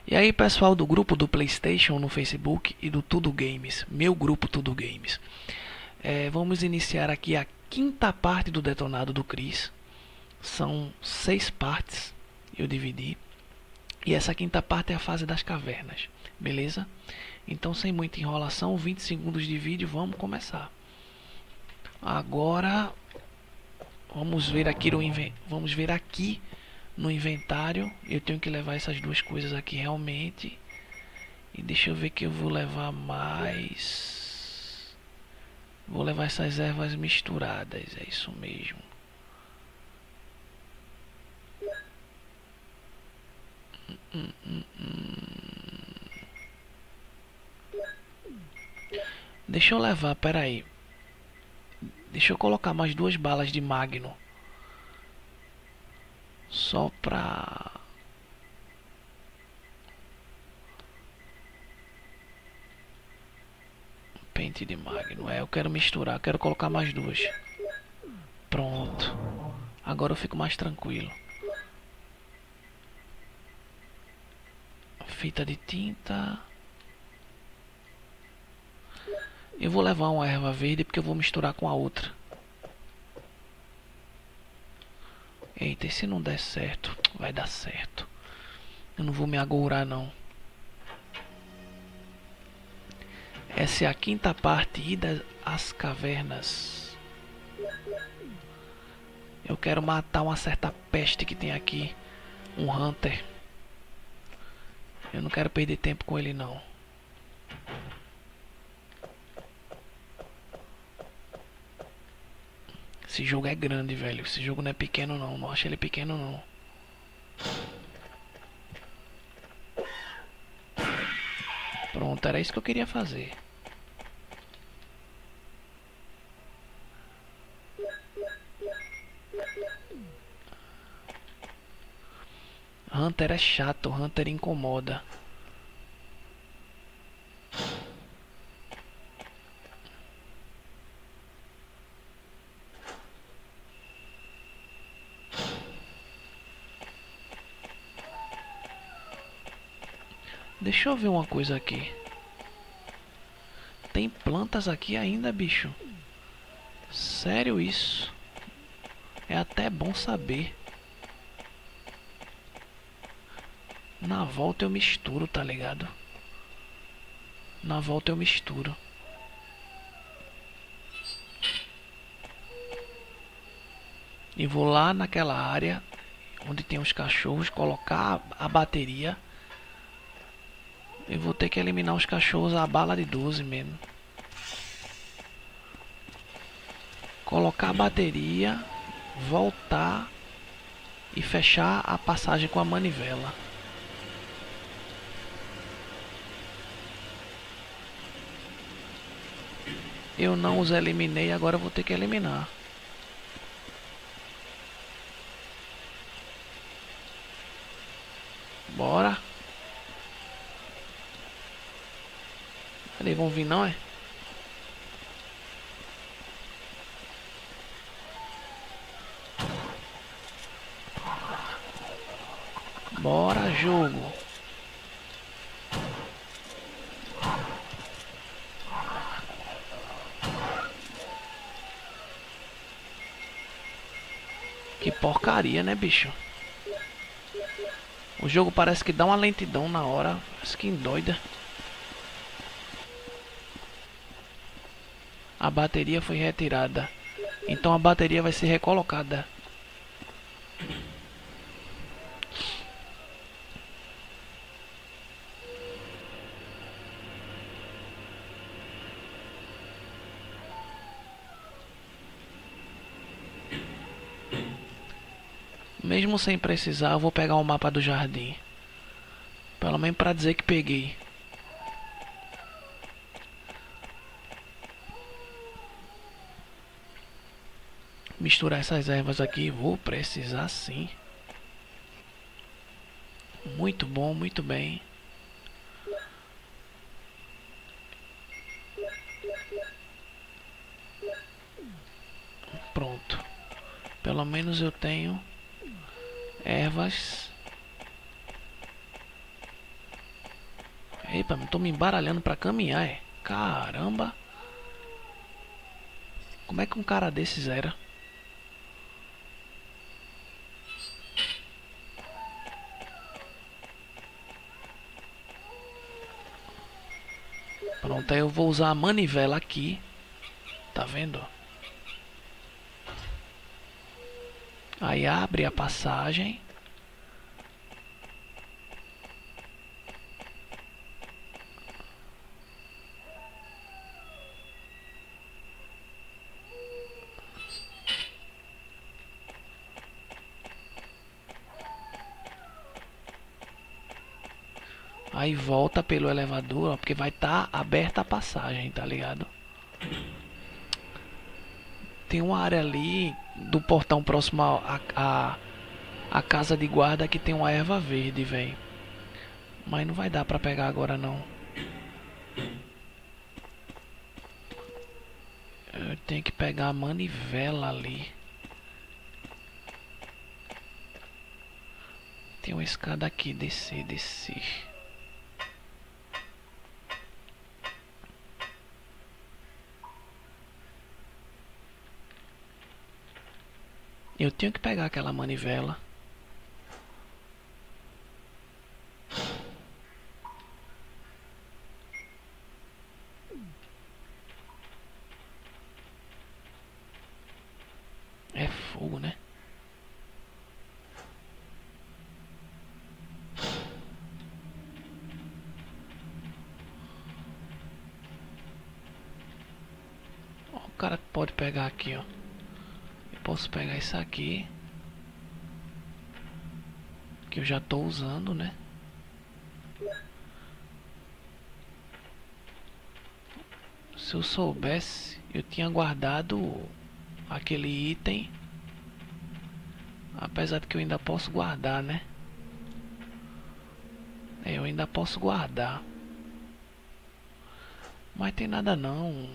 E aí, pessoal do grupo do PlayStation no Facebook e do Tudo Games, meu grupo Tudo Games. Vamos iniciar aqui a quinta parte do detonado do Chris. São 6 partes, eu dividi. E essa quinta parte é a fase das cavernas, beleza? Então, sem muita enrolação, 20 segundos de vídeo, vamos começar. Agora, vamos ver aqui no inventário. Eu tenho que levar essas duas coisas aqui realmente. E deixa eu ver que eu vou levar mais. Vou levar essas ervas misturadas, é isso mesmo. Deixa eu levar, peraí. Deixa eu colocar mais 2 balas de Magno. Só pra... Pente de Magno. Eu quero misturar, quero colocar mais 2. Pronto. Agora eu fico mais tranquilo. Fita de tinta. Eu vou levar uma erva verde porque eu vou misturar com a outra. Eita, e se não der certo? Vai dar certo. Eu não vou me agourar não. Essa é a quinta parte, ida às cavernas. Eu quero matar uma certa peste que tem aqui. Um Hunter. Eu não quero perder tempo com ele não. Esse jogo é grande, velho. Esse jogo não é pequeno não. Não acho ele pequeno não. Pronto, era isso que eu queria fazer. Hunter é chato, Hunter incomoda. Deixa eu ver uma coisa aqui. Tem plantas aqui ainda, bicho. Sério isso? É até bom saber. Na volta eu misturo, tá ligado? Na volta eu misturo. E vou lá naquela área onde tem os cachorros, colocar a bateria. Eu vou ter que eliminar os cachorros a bala de 12 mesmo. Colocar a bateria, voltar e fechar a passagem com a manivela. Eu não os eliminei, agora eu vou ter que eliminar. Bora. Eles vão vir não, é? Bora, jogo. Que porcaria, né, bicho? O jogo parece que dá uma lentidão na hora. Que doida. A bateria foi retirada. Então a bateria vai ser recolocada. Mesmo sem precisar, eu vou pegar o mapa do jardim. Pelo menos pra dizer que peguei. Misturar essas ervas aqui, vou precisar sim. Muito bom, muito bem. Pronto. Pelo menos eu tenho ervas Epa, tô me embaralhando pra caminhar, é. Caramba. Como é que um cara desses era? Pronto, aí eu vou usar a manivela aqui. Tá vendo? Aí abre a passagem. Aí volta pelo elevador, ó, porque vai estar aberta a passagem, tá ligado? Tem uma área ali do portão próximo a casa de guarda que tem uma erva verde, velho. Mas não vai dar pra pegar agora não. Eu tenho que pegar a manivela ali. Tem uma escada aqui, descer, descer. Eu tenho que pegar aquela manivela. É fogo, né? Ó, o cara pode pegar aqui, ó. Eu posso pegar isso aqui. Que eu já tô usando, né? Se eu soubesse, eu tinha guardado aquele item. Apesar de que eu ainda posso guardar, né? É, eu ainda posso guardar. Mas tem nada não.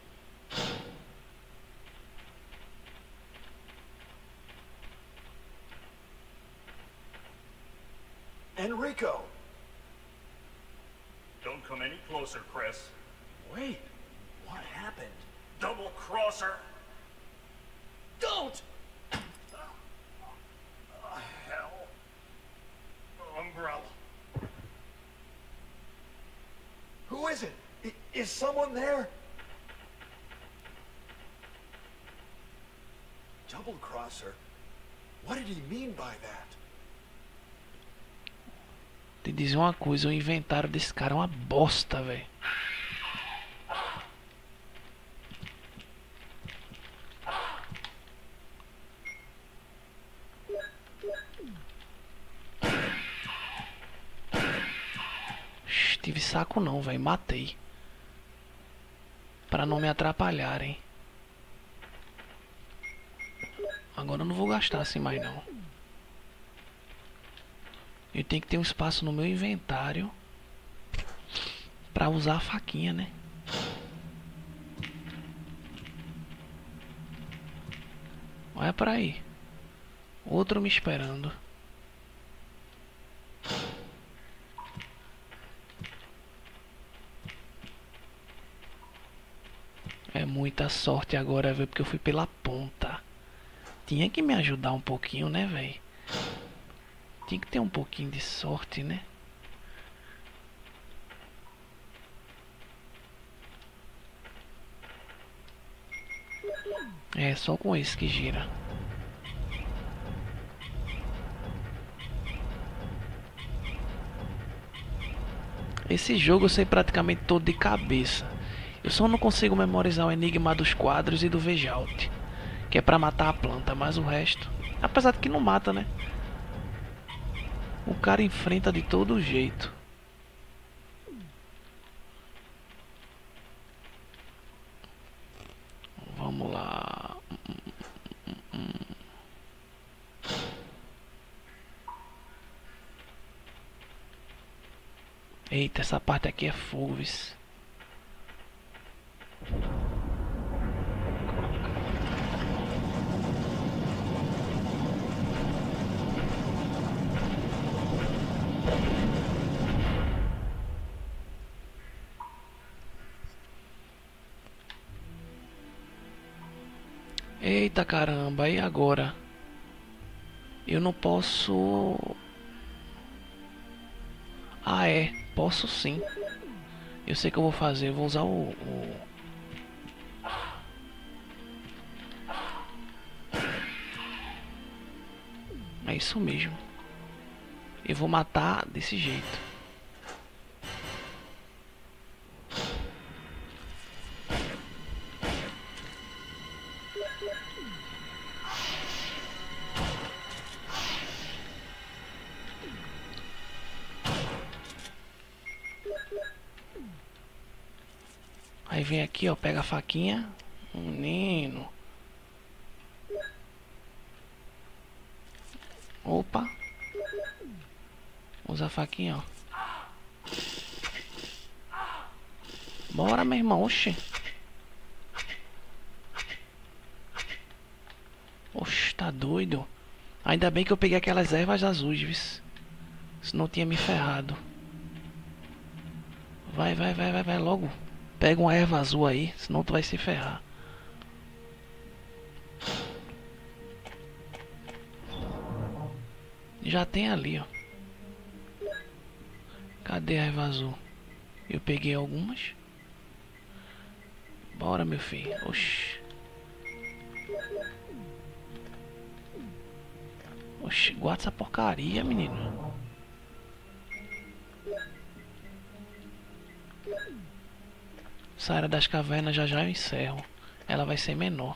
Enrico! Don't come any closer, Chris. Wait, what happened? Double crosser! Don't! Hell. Umbrella. Who is it? Is someone there? Double crosser? What did he mean by that? Te dizer uma coisa, o inventário desse cara é uma bosta, velho. Tive saco não, velho. Matei. Pra não me atrapalharem. Agora eu não vou gastar assim mais não. Eu tenho que ter um espaço no meu inventário pra usar a faquinha, né? Olha pra aí. Outro me esperando. É muita sorte agora, velho, porque eu fui pela ponta. Tinha que me ajudar um pouquinho, né, velho? Tinha que ter um pouquinho de sorte, né? É só com esse que gira. Esse jogo eu sei praticamente todo de cabeça. Eu só não consigo memorizar o enigma dos quadros e do Vejout, que é pra matar a planta, mas o resto, apesar de que não mata, né? O cara enfrenta de todo jeito. Vamos lá. Eita, essa parte aqui é fogo, vice. Eita caramba, e agora? Eu não posso... Ah, é. Posso sim. Eu sei o que eu vou fazer. Eu vou usar É isso mesmo. Eu vou matar desse jeito. Aí vem aqui, ó, pega a faquinha. Menino. Opa. Usa a faquinha, ó. Bora, meu irmão. Oxi. Oxi, tá doido. Ainda bem que eu peguei aquelas ervas azuis, viu? Senão tinha me ferrado. Vai, vai, vai, vai, vai logo. Pega uma erva azul aí, senão tu vai se ferrar. Já tem ali, ó. Cadê a erva azul? Eu peguei algumas. Bora, meu filho. Oxi. Oxi, guarda essa porcaria, menino. Essa área das cavernas já já eu encerro. Ela vai ser menor.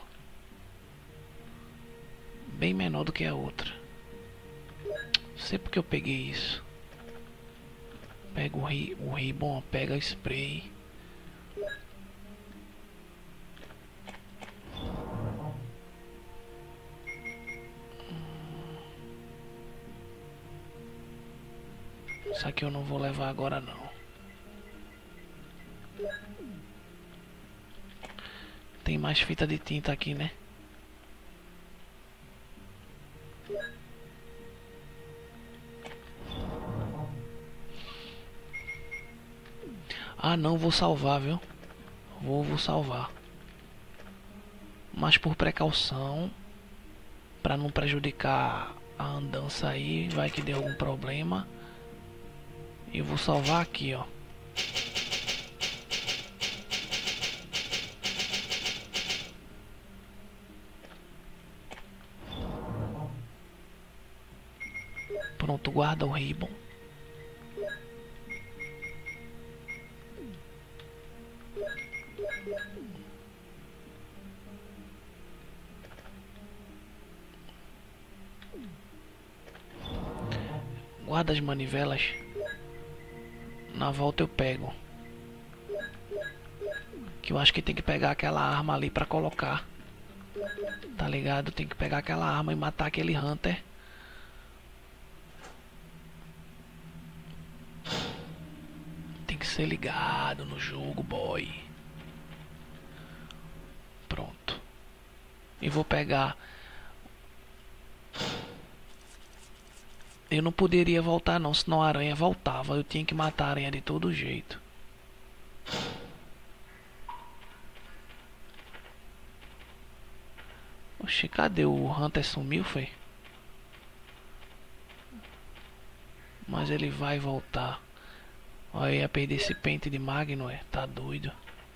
Bem menor do que a outra. Não sei porque eu peguei isso. Pega o ribbon, pega o spray. Isso aqui eu não vou levar agora não. Tem mais fita de tinta aqui, né? Ah não, vou salvar, viu? Vou salvar. Mas por precaução, pra não prejudicar a andança aí, vai que dê algum problema. Eu vou salvar aqui, ó. Pronto, guarda o ribbon. Guarda as manivelas. Na volta eu pego. Que eu acho que tem que pegar aquela arma ali pra colocar. Tá ligado? Tem que pegar aquela arma e matar aquele Hunter. Tem que ser ligado no jogo, boy. Pronto. E vou pegar... Eu não poderia voltar não, senão a aranha voltava. Eu tinha que matar a aranha de todo jeito. Oxi, cadê o Hunter? Sumiu, foi? Mas ele vai voltar. Olha, eu ia perder esse pente de Magno, é? Tá doido.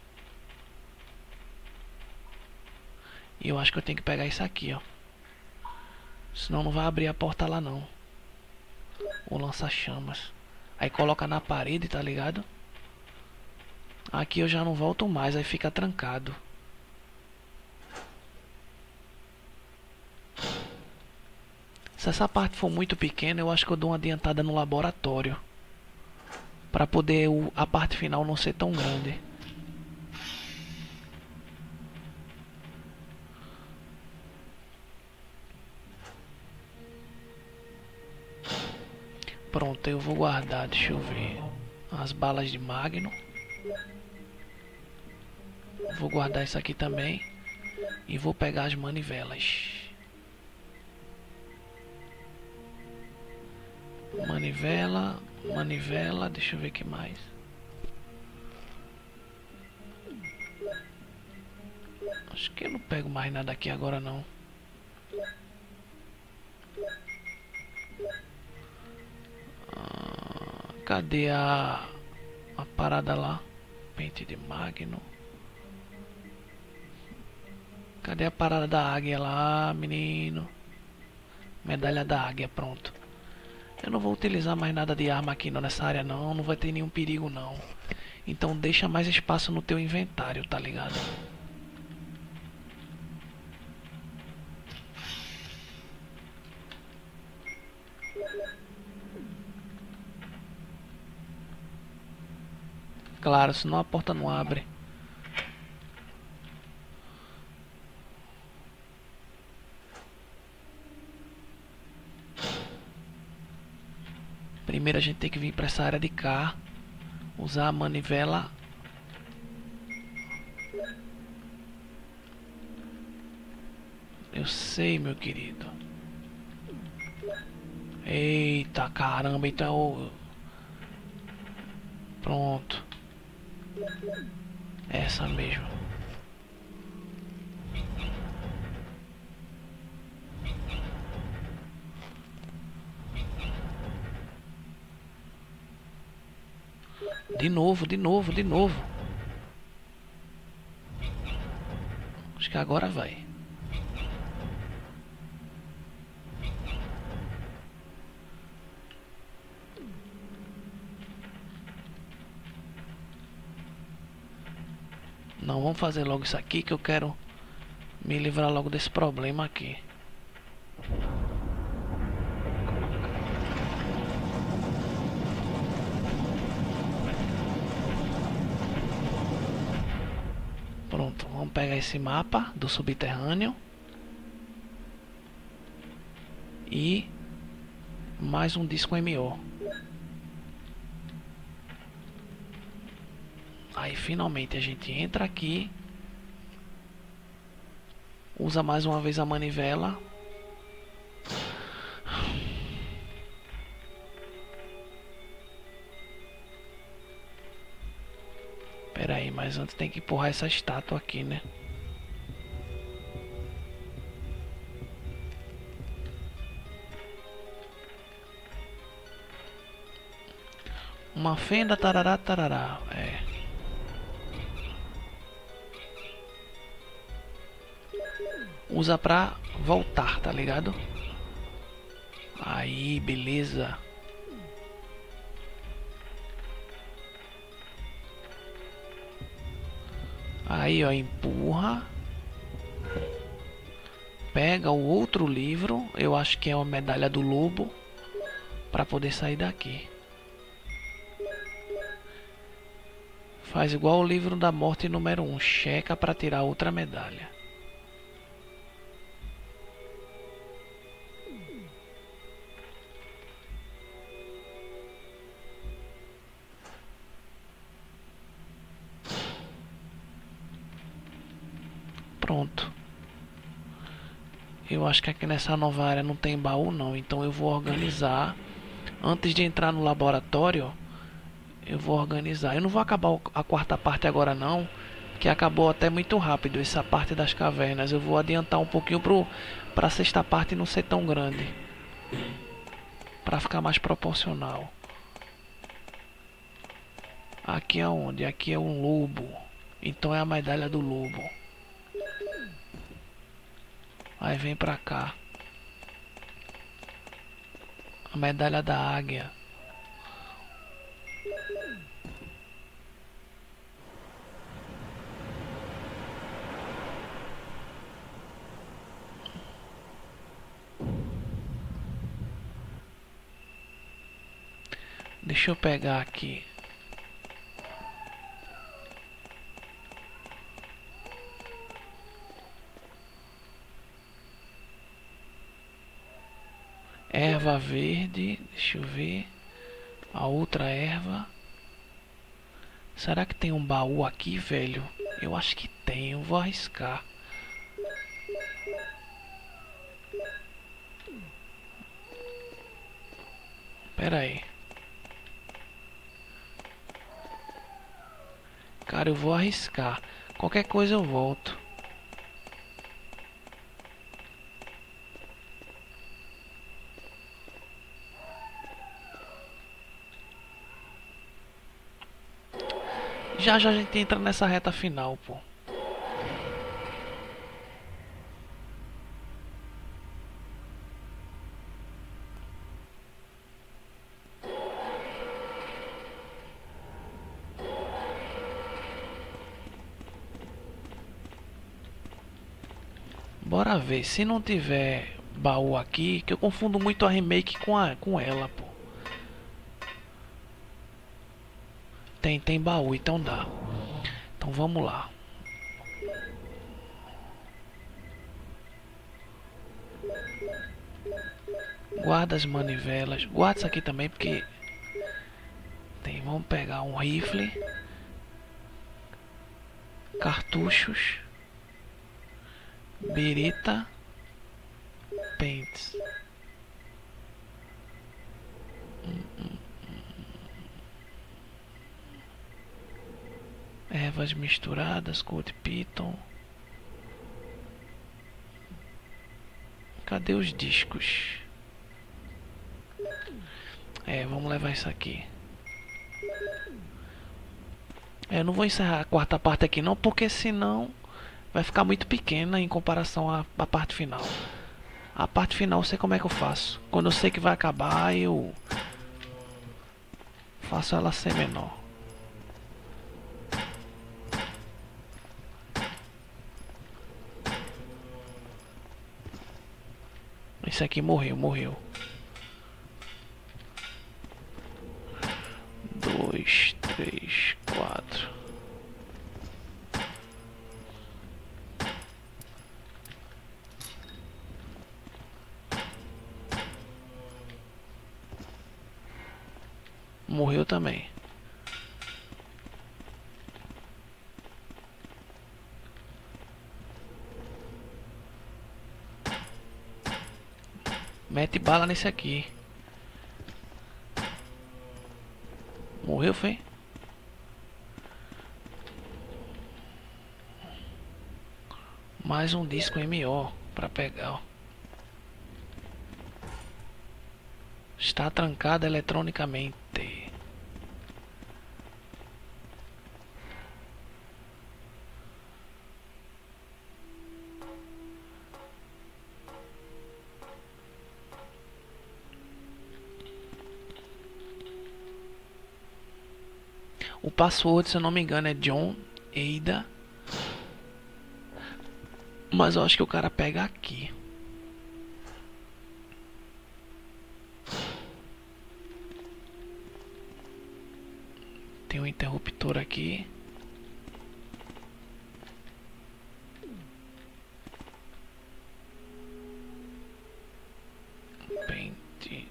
E eu acho que eu tenho que pegar isso aqui, ó. Senão não vai abrir a porta lá não. O lança-chamas. Aí coloca na parede, tá ligado? Aqui eu já não volto mais, aí fica trancado. Se essa parte for muito pequena, eu acho que eu dou uma adiantada no laboratório. Pra poder a parte final não ser tão grande. Pronto, eu vou guardar, deixa eu ver. As balas de Magno. Vou guardar isso aqui também. E vou pegar as manivelas. Manivela, manivela, deixa eu ver o que mais. Acho que eu não pego mais nada aqui agora não. Cadê a parada lá? Pente de Magno. Cadê a parada da águia lá, menino? Medalha da águia, pronto. Eu não vou utilizar mais nada de arma aqui não, nessa área não. Não vai ter nenhum perigo não. Então deixa mais espaço no teu inventário, tá ligado? Claro, senão a porta não abre. Primeiro a gente tem que vir para essa área de cá. Usar a manivela. Eu sei, meu querido. Eita, caramba, então... Pronto. Essa mesmo. De novo, de novo, de novo. Acho que agora vai. Não, vamos fazer logo isso aqui que eu quero me livrar logo desse problema aqui. Pronto, vamos pegar esse mapa do subterrâneo. E mais um disco MO. Aí finalmente a gente entra aqui. Usa mais uma vez a manivela. Pera aí, mas antes tem que empurrar essa estátua aqui, né? Uma fenda, tarará, tarará. É. Usa pra voltar, tá ligado? Aí, beleza. Aí, ó, empurra. Pega o outro livro. Eu acho que é uma medalha do lobo. Pra poder sair daqui. Faz igual o livro da morte número 1. Checa pra tirar outra medalha. Pronto. Eu acho que aqui nessa nova área não tem baú não. Então eu vou organizar. Antes de entrar no laboratório, eu vou organizar. Eu não vou acabar a quarta parte agora não. Que acabou até muito rápido essa parte das cavernas. Eu vou adiantar um pouquinho pra sexta parte não ser tão grande. Pra ficar mais proporcional. Aqui é onde? Aqui é um lobo. Então é a medalha do lobo. Aí vem pra cá. A medalha da águia. Deixa eu pegar aqui. Erva verde, deixa eu ver. A outra erva. Será que tem um baú aqui, velho? Eu acho que tem, eu vou arriscar. Pera aí. Cara, eu vou arriscar. Qualquer coisa eu volto. Já já a gente entra nessa reta final, pô. Bora ver, se não tiver baú aqui, que eu confundo muito a remake com ela, pô. Tem baú, então dá. Então vamos lá. Guarda as manivelas. Guarda isso aqui também porque vamos pegar um rifle, cartuchos, bereta, pentes. Ervas misturadas, Cold Python. Cadê os discos? Vamos levar isso aqui. Eu não vou encerrar a quarta parte aqui não, porque senão vai ficar muito pequena em comparação à parte final. A parte final eu sei como é que eu faço. Quando eu sei que vai acabar, eu faço ela ser menor. Esse aqui morreu. 2, 3, 4. Morreu também. Mete bala nesse aqui. Morreu, foi? Mais um disco MO pra pegar, ó. Está trancado eletronicamente. O password, se eu não me engano, é John Eida. Mas eu acho que o cara pega aqui. Tem um interruptor aqui. Pente.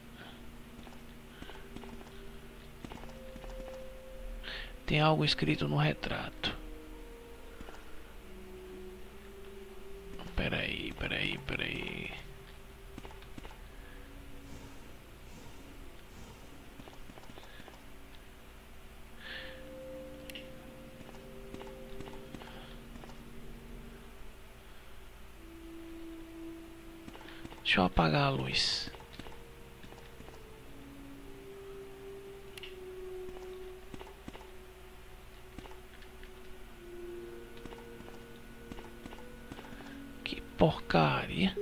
Tem algo escrito no retrato. Peraí. Deixa eu apagar a luz. Que porcaria.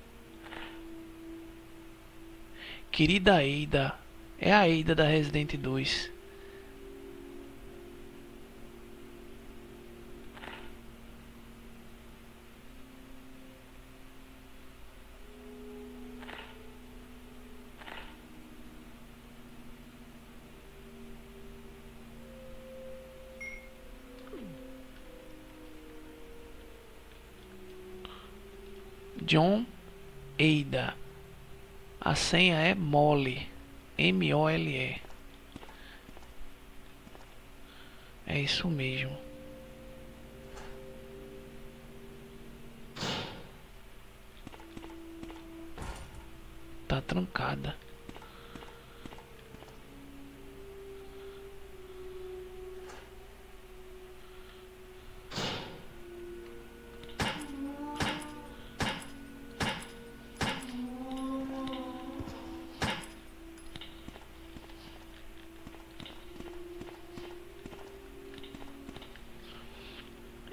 Querida Eida. É a Eida da Resident 2. John Eida. A senha é Mole. M-O-L-E. É isso mesmo. Tá trancada.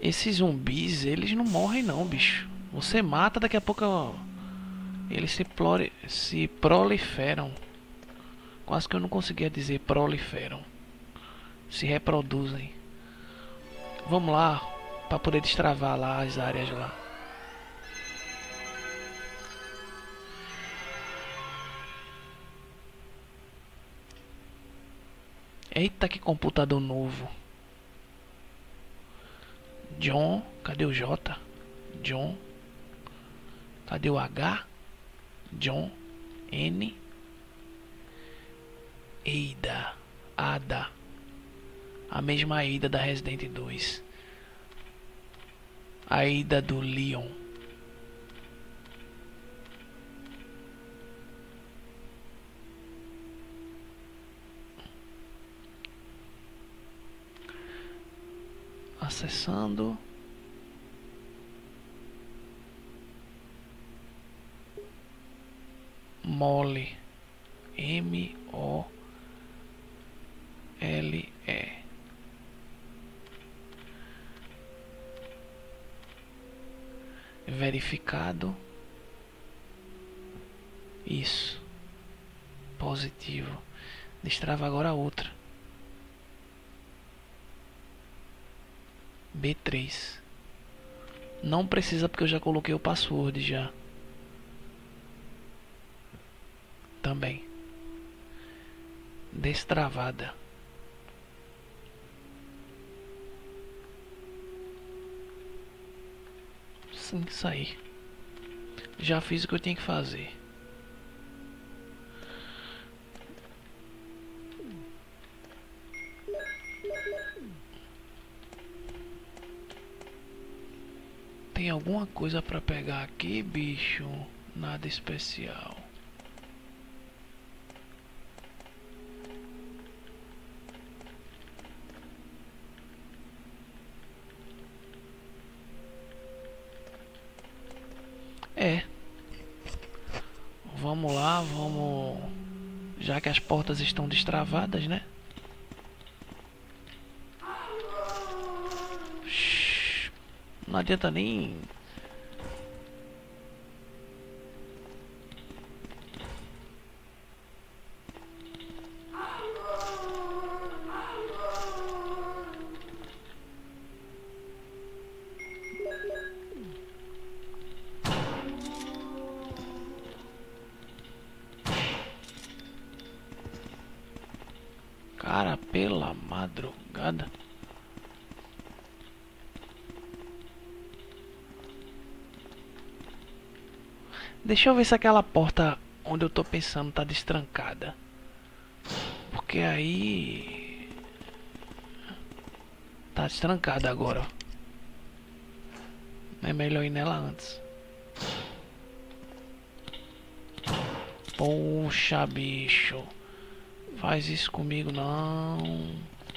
Esses zumbis, eles não morrem não, bicho. Você mata, daqui a pouco ó, eles se proliferam. Quase que eu não conseguia dizer proliferam. Se reproduzem. Vamos lá, para poder destravar lá as áreas lá. Eita, que computador novo. John, cadê o J? John. Cadê o H? John. N. Ada. Ada. A mesma Ada da Resident 2. A Ada do Leon. Acessando. Mole. M-O-L-E. Verificado. Isso. Positivo. Destrava agora a outra. B3. Não precisa porque eu já coloquei o password já. Também. Destravada. Sim, isso aí. Já fiz o que eu tinha que fazer. Tem alguma coisa pra pegar aqui, bicho? Nada especial. É. Vamos lá, vamos. Já que as portas estão destravadas, né? Shhh. Não adianta nem. Cara, pela madrugada. Deixa eu ver se aquela porta onde eu tô pensando tá destrancada. Porque aí. Tá destrancada agora. É melhor ir nela antes. Poxa, bicho. Faz isso comigo não.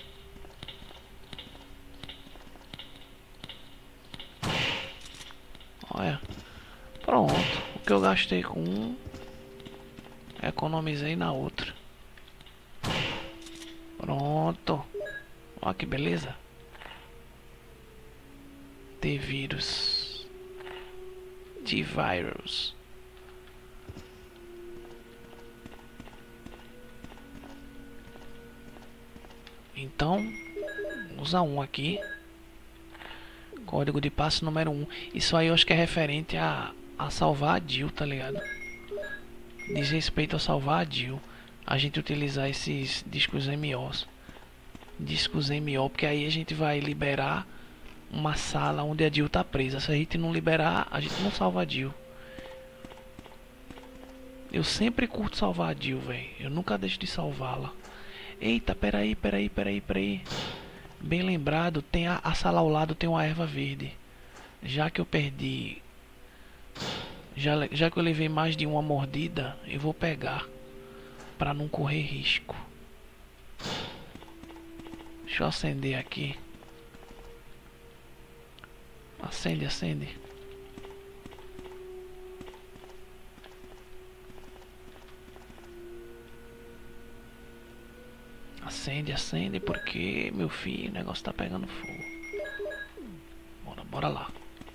Olha. Pronto. O que eu gastei com um, economizei na outra. Pronto. Olha que beleza. T-Vírus. T-Virus. Então, usa um aqui. Código de passe número 1. Isso aí eu acho que é referente a salvar a Jill, tá ligado? Diz respeito a salvar a Jill. A gente utilizar esses discos MOs. Discos MO, porque aí a gente vai liberar uma sala onde a Jill tá presa. Se a gente não liberar, a gente não salva a Jill. Eu sempre curto salvar a Jill, velho. Eu nunca deixo de salvá-la. Eita, peraí. Bem lembrado, tem a sala ao lado tem uma erva verde. Já que eu perdi. Já que eu levei mais de uma mordida, eu vou pegar. Pra não correr risco. Deixa eu acender aqui. Acende. Acende, porque, meu filho, o negócio tá pegando fogo. Bora lá.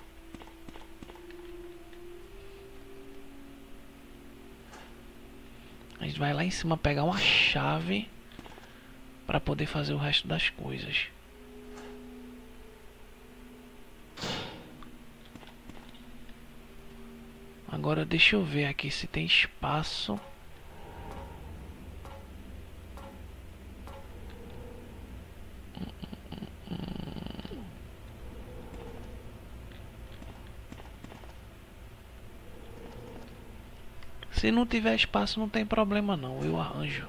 A gente vai lá em cima pegar uma chave para poder fazer o resto das coisas. Agora deixa eu ver aqui se tem espaço. Se não tiver espaço não tem problema não, eu arranjo.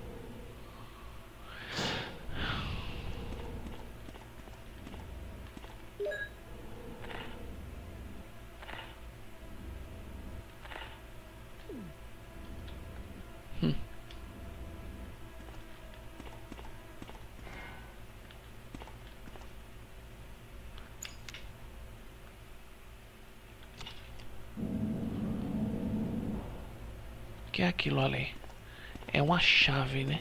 Que é aquilo ali? É uma chave, né?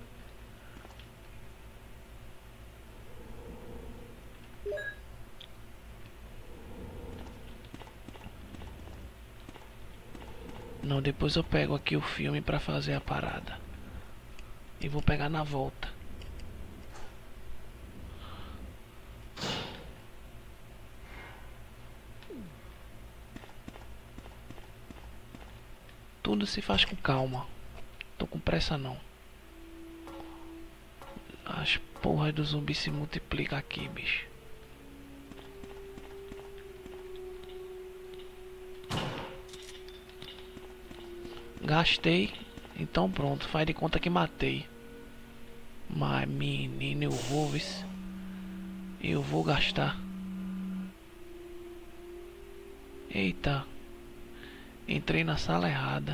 Não, depois eu pego aqui o filme pra fazer a parada. E vou pegar na volta. Tudo se faz com calma. Tô com pressa não. As porras do zumbi se multiplicam aqui, bicho. Gastei. Então pronto, faz de conta que matei. Mas menino, eu vou, vice. Eu vou gastar. Eita. Entrei na sala errada.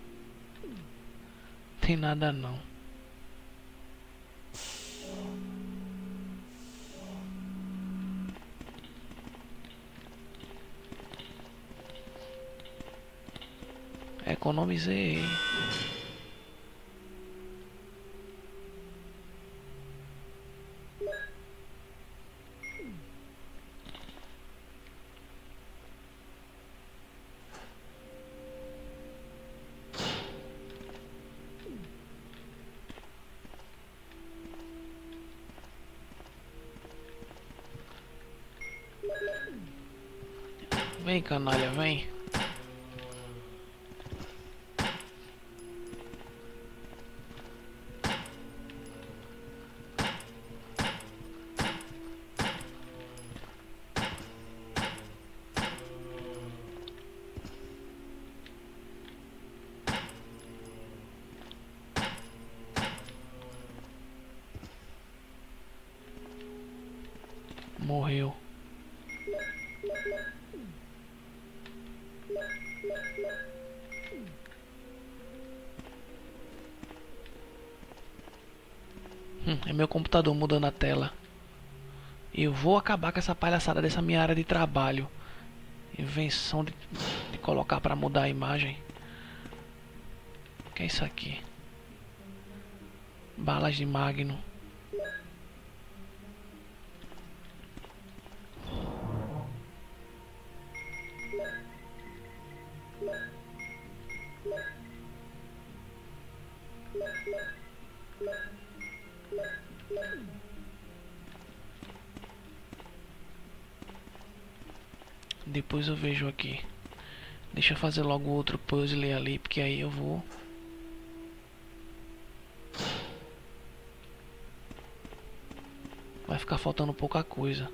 Tem nada não. Economizei. Vem, canalha, vem. Morreu. É meu computador mudando a tela. Eu vou acabar com essa palhaçada dessa minha área de trabalho. Invenção de colocar para mudar a imagem. O que é isso aqui? Balas de Magno. Depois eu vejo aqui. Deixa eu fazer logo outro puzzle ali, porque aí eu vou. Vai ficar faltando pouca coisa.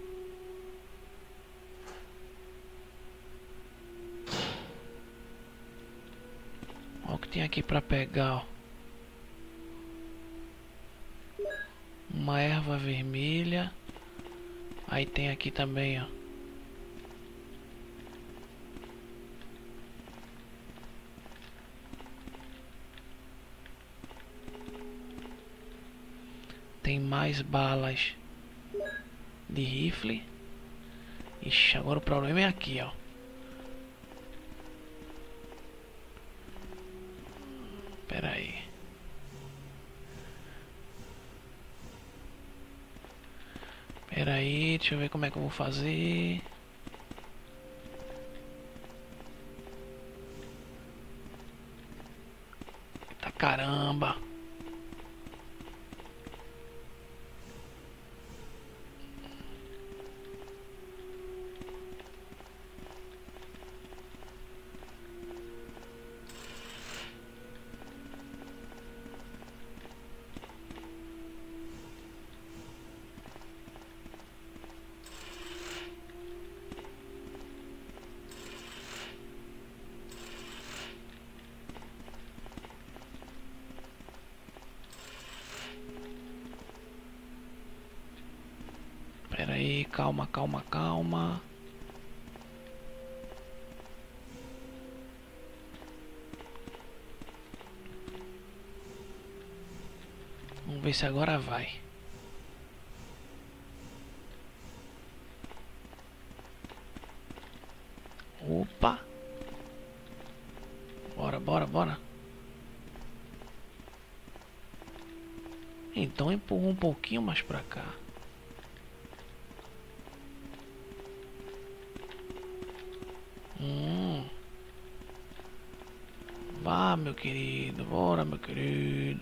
Olha o que tem aqui pra pegar, ó. Uma erva vermelha. Aí tem aqui também, ó. Tem mais balas de rifle. Ixi, agora o problema é aqui, ó. Pera aí. Pera aí, deixa eu ver como é que eu vou fazer. caramba. Pera aí, calma, calma, calma. Vamos ver se agora vai. Opa! Bora, bora, bora. Então empurra um pouquinho mais pra cá. Vá, meu querido, bora, meu querido.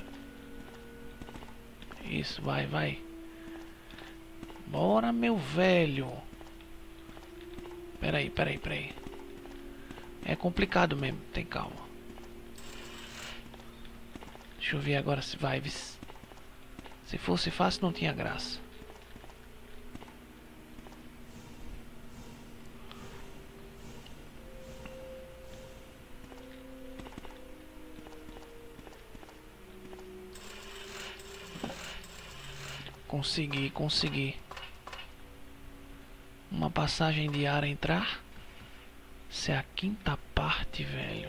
Isso, vai, vai. Bora, meu velho. Peraí, peraí, peraí. É complicado mesmo, tem calma. Deixa eu ver agora se vai. Se fosse fácil não tinha graça. Consegui, consegui. Uma passagem de ar a entrar. Isso é a quinta parte, velho.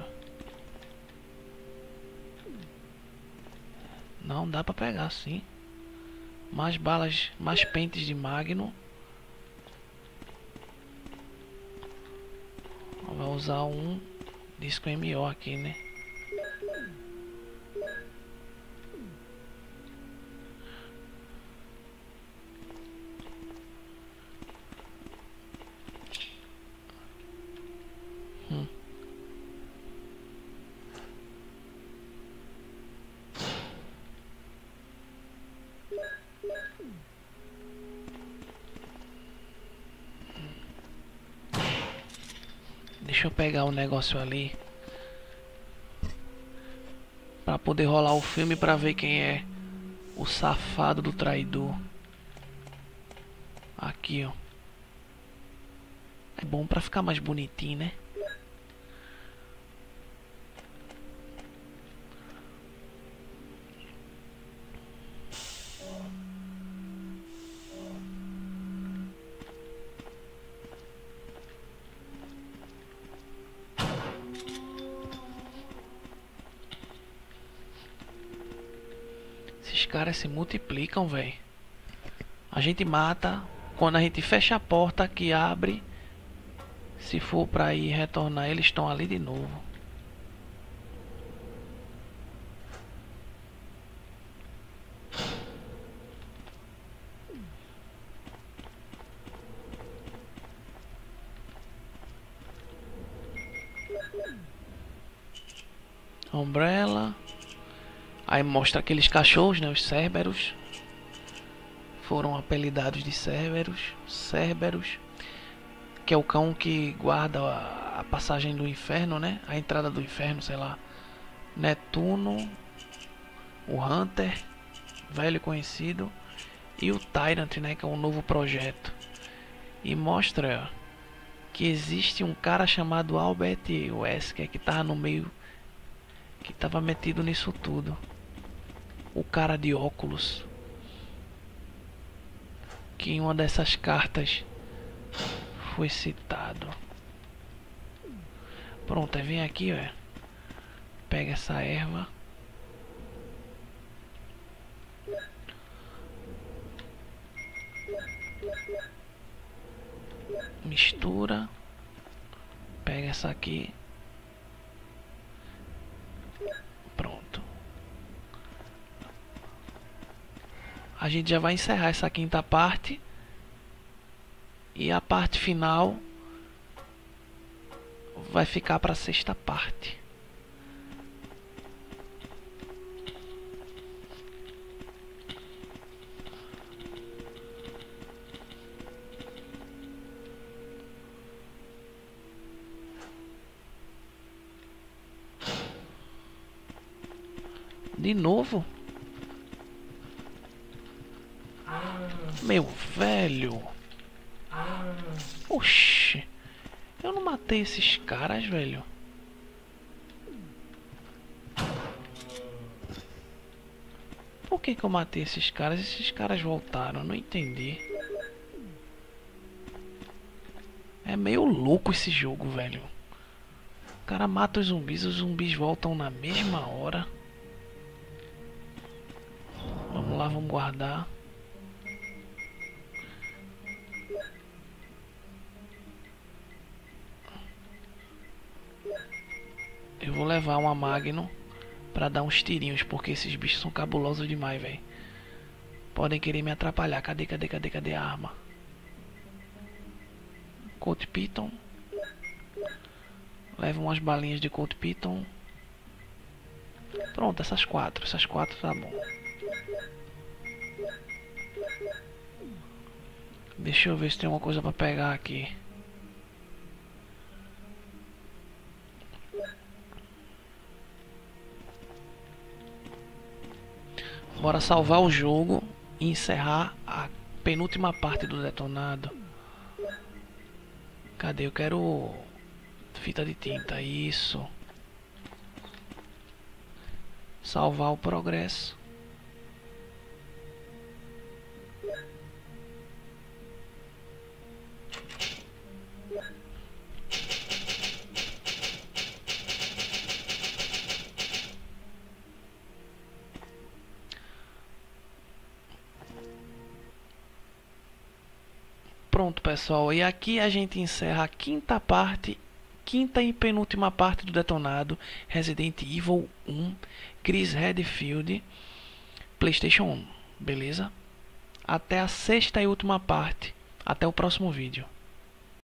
Não dá pra pegar sim. Mais balas, mais pentes de Magno. Vai usar um disco MO aqui, né? Deixa eu pegar o negócio ali pra poder rolar o filme pra ver quem é o safado do traidor. Aqui, ó. É bom pra ficar mais bonitinho, né? Esses caras se multiplicam, velho. A gente mata quando a gente fecha a porta que abre. Se for pra ir retornar, eles estão ali de novo. Umbrella. Aí mostra aqueles cachorros, né? Os Cerberus. Foram apelidados de Cerberus. Cerberus. Que é o cão que guarda a passagem do inferno, né? A entrada do inferno, sei lá. Netuno. O Hunter. Velho conhecido. E o Tyrant, né? Que é um novo projeto. E mostra que existe um cara chamado Albert Wesker que tava no meio. Que tava metido nisso tudo. O cara de óculos. Que em uma dessas cartas foi citado. Pronto, aí vem aqui, ó. Pega essa erva. Mistura. Pega essa aqui. Pronto. A gente já vai encerrar essa quinta parte. E a parte final vai ficar para a sexta parte. De novo? Meu velho. Oxi. Eu não matei esses caras, velho. Por que que eu matei esses caras? Esses caras voltaram, eu não entendi. É meio louco esse jogo, velho. O cara mata os zumbis voltam na mesma hora. Vamos lá, vamos guardar. Eu vou levar uma Magnum pra dar uns tirinhos, porque esses bichos são cabulosos demais, velho. Podem querer me atrapalhar. Cadê a arma? Colt Python. Leva umas balinhas de Colt Python. Pronto, essas quatro tá bom. Deixa eu ver se tem alguma coisa pra pegar aqui. Bora salvar o jogo e encerrar a penúltima parte do detonado. Cadê? Eu quero fita de tinta. Isso. Salvar o progresso. Pronto, pessoal, e aqui a gente encerra a quinta e penúltima parte do detonado Resident Evil 1 Chris Redfield PlayStation 1, beleza? Até a sexta e última parte. Até o próximo vídeo.